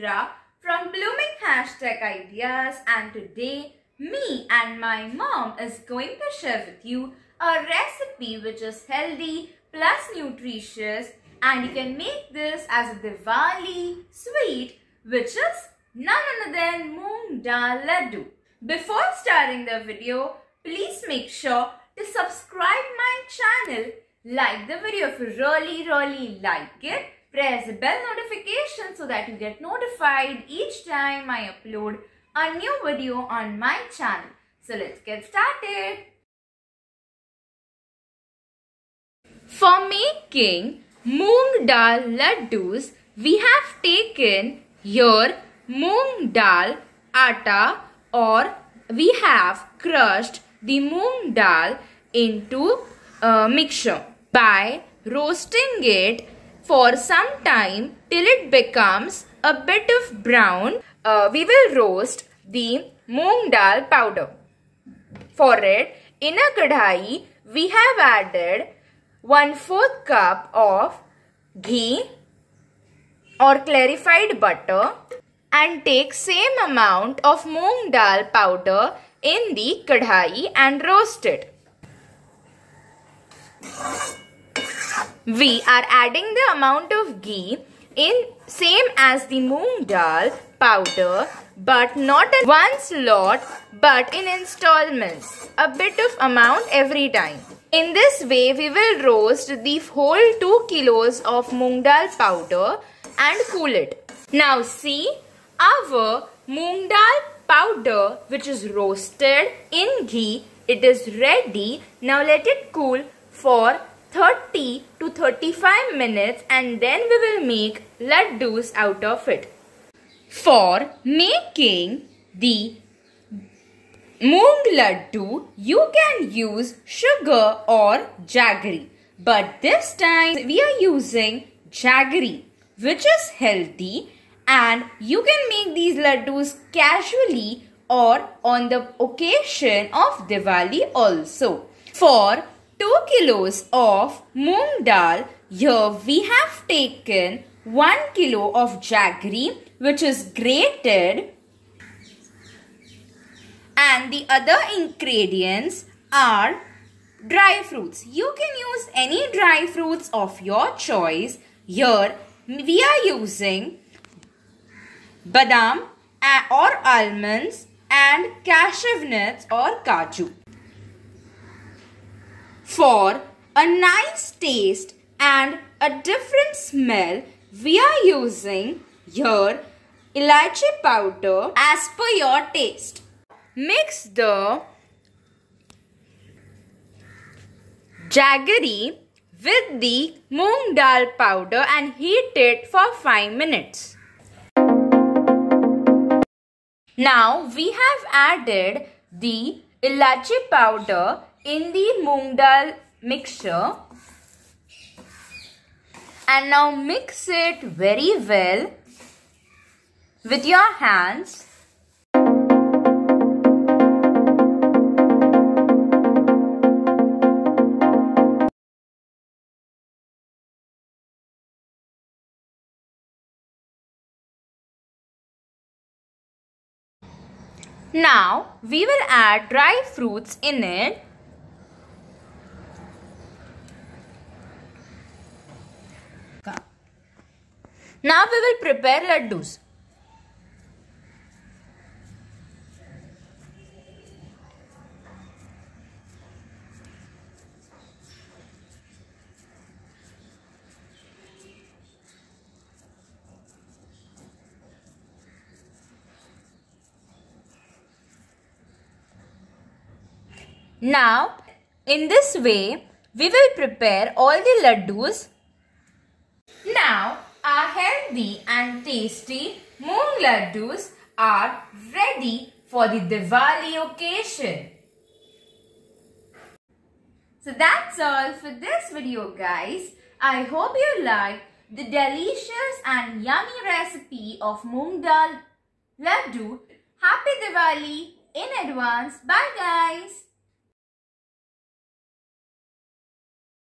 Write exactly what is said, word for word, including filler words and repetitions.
Shubhra from Blooming Hashtag Ideas, and today me and my mom is going to share with you a recipe which is healthy plus nutritious, and you can make this as a Diwali sweet which is none other than Moong Dal Laddu. Before starting the video, please make sure to subscribe my channel, like the video if you really really like it, press the bell notification so that you get notified each time I upload a new video on my channel. So let's get started. For making Moong Dal Laddus, we have taken here Moong Dal atta, or we have crushed the Moong Dal into a mixture by roasting it for some time till it becomes a bit of brown. Uh, we will roast the Moong Dal powder. For it, in a kadhai, we have added one fourth cup of ghee or clarified butter and take same amount of Moong Dal powder in the kadhai and roast it. We are adding the amount of ghee in same as the Moong Dal powder, but not at once lot but in installments, a bit of amount every time. In this way, we will roast the whole two kilos of Moong Dal powder and cool it. Now see, our Moong Dal powder which is roasted in ghee, it is ready. Now let it cool for thirty to thirty-five minutes and then we will make laddus out of it. For making the Moong Laddu, you can use sugar or jaggery. But this time we are using jaggery, which is healthy, and you can make these laddus casually or on the occasion of Diwali also. For two kilos of Moong Dal, here we have taken one kilo of jaggery which is grated, and the other ingredients are dry fruits. You can use any dry fruits of your choice. Here we are using badam or almonds and cashew nuts or kaju. For a nice taste and a different smell, we are using here elaichi powder as per your taste. Mix the jaggery with the Moong Dal powder and heat it for five minutes. Now we have added the elaichi powder in the Moong Dal mixture, and now mix it very well with your hands. Now we will add dry fruits in it. Now we will prepare laddus. Now, in this way, we will prepare all the laddus. Now, our healthy and tasty Moong Laddus are ready for the Diwali occasion. So that's all for this video, guys. I hope you liked the delicious and yummy recipe of Moong Dal Laddu. Happy Diwali in advance. Bye, guys.